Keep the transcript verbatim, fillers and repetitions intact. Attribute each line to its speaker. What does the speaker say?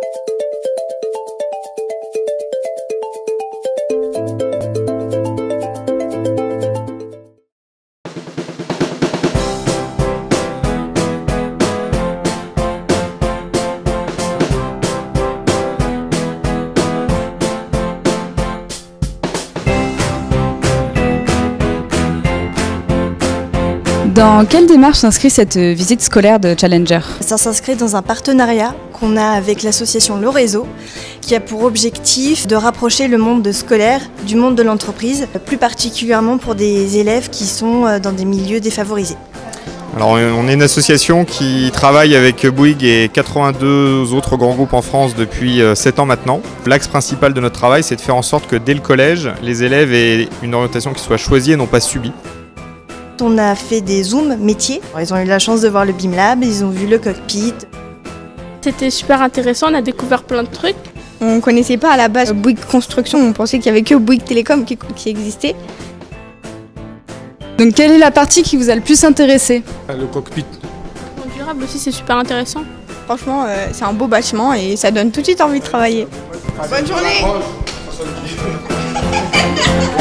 Speaker 1: Dans quelle démarche s'inscrit cette visite scolaire de Challenger?
Speaker 2: Ça s'inscrit dans un partenariat qu'on a avec l'association Le Réseau, qui a pour objectif de rapprocher le monde scolaire du monde de l'entreprise, plus particulièrement pour des élèves qui sont dans des milieux défavorisés.
Speaker 3: Alors, on est une association qui travaille avec Bouygues et quatre-vingt-deux autres grands groupes en France depuis sept ans maintenant. L'axe principal de notre travail, c'est de faire en sorte que dès le collège, les élèves aient une orientation qui soit choisie et non pas subie.
Speaker 2: On a fait des zooms métiers. Ils ont eu la chance de voir le BIMLab, ils ont vu le cockpit.
Speaker 4: C'était super intéressant, on a découvert plein de trucs.
Speaker 5: On ne connaissait pas à la base Bouygues Construction, on pensait qu'il n'y avait que Bouygues Télécom qui, qui existait.
Speaker 1: Donc quelle est la partie qui vous a le plus intéressé?
Speaker 3: Le cockpit.
Speaker 4: Le durable aussi, c'est super intéressant.
Speaker 5: Franchement, euh, c'est un beau bâtiment et ça donne tout de suite envie de travailler. Bonne journée.